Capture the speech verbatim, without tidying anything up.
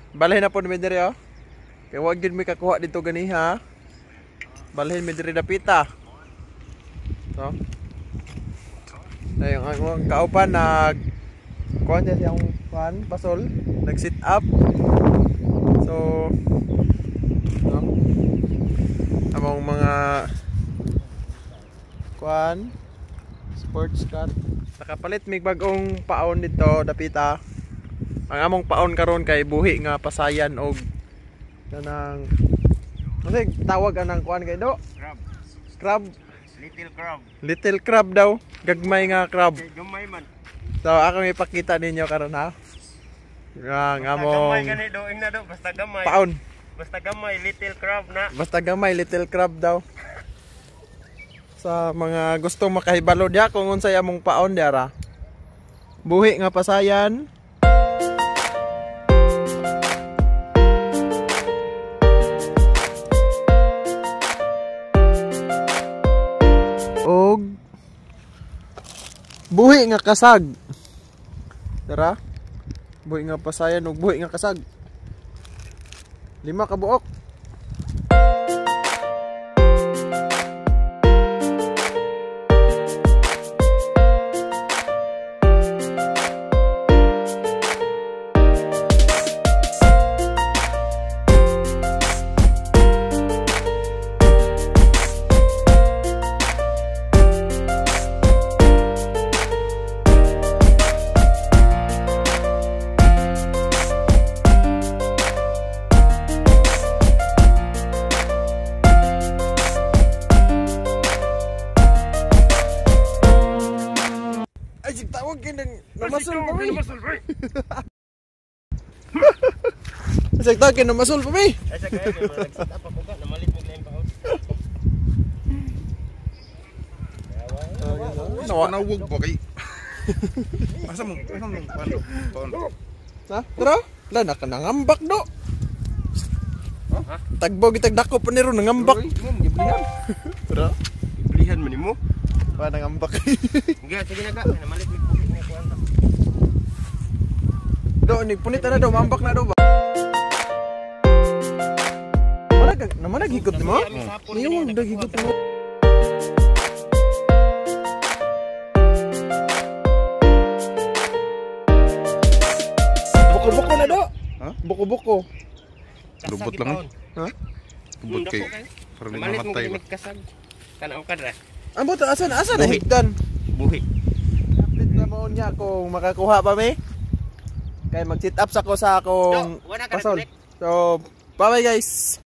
balhin na po mi diri oh. Kay wag gid mi kakuha dito ganiha. Balhin mi diri dapita. So. Ayun ang kaupan nag kuan siya siyang kuan pasol, nag sit up. So no? Among mga kuan sports car. Nakapalit mig bagong paon dito dapita. Ang among paon karon kay buhi nga pasayan og kanang ano tawag anang kuan kay do? Crab. Crab. Little crab. Little crab daw, gagmay nga crab. Gamay man. So ako ipakita ninyo karon ha. Ang among gamay gani do ing na do basta gamay. Paon. Basta gamay little crab na. Basta gamay little crab daw. Sa mga gustong makahibalo diya kung unsay among paon diara. Buhi nga pasayan. Og buhi nga kasag. Dara. Buhi nga pasayan og buhi nga kasag. Lima ka buok. Ay, tawag kinang namasul pa mi. Ay, tawag kinang namasul pa mi. Ay sa kaya nag-sit up ako ka namalit mo na paon. Nawa nawag ba kay? Asa mo? Asa mo? Paon. Ha? Tara, la nakanangambak do. Ha? Tagbo gitag dako pa niro nangambak. Mo giblihan. Tara, Iblihan man nimo. pa nangambak. Nga sige na ka namalit mo pulit na kuan. Do ni punit na do, mambak na do ba? Wala ka, naman naghigot mo? Niyo naghigot mo. Buko-buko na do. Ha? Buko-buko. Lubot lang. Ha? Lubot kay para di Namalit mo mamatay ba. gimik kasag. Kanaw ka dra. Amo ta asan asan na Buhi. higdan. Buhi. Update na mo niya kung makakuha pa mi. Kay mag-sit up sa ko sa akong Do, wala ka pasol. na connect. So, bye bye guys.